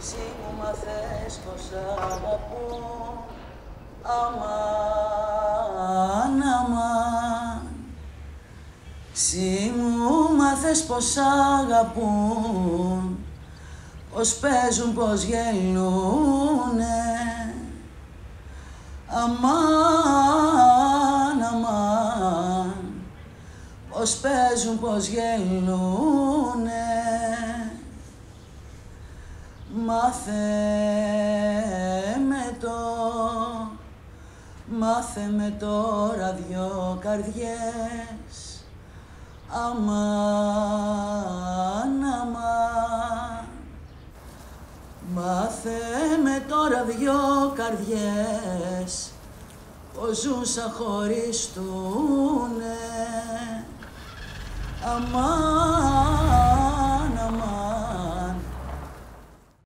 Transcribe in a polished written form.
Συ μου μάθες πως αγαπώ, αμάν, αμάν. Συ μου μάθες πως αγαπούν, πως παίζουν, πως γελούνε. Αμάν, αμάν, πως παίζουν, πως γελούνε. Μάθε με τώρα δυο καρδιές, αμάν, αμάν. Μάθε με τώρα δυο καρδιές, πως ζουν σαν χωριστούνε, αμάν.